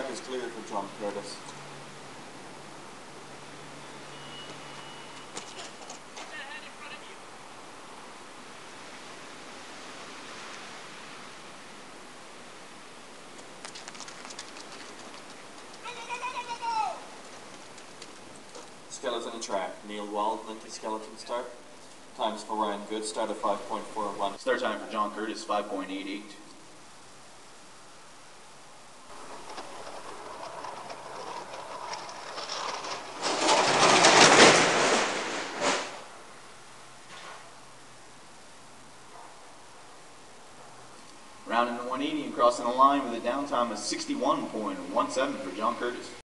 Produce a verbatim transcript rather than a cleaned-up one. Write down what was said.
is cleared for John Curtis. Skeleton track. Neil Wald, Linky Skeleton start. Times for Ryan Good, start at five point four one. Start time for John Curtis, five point eight eight. Rounding to one eighty and crossing the line with a downtime of sixty-one point one seven for John Curtis.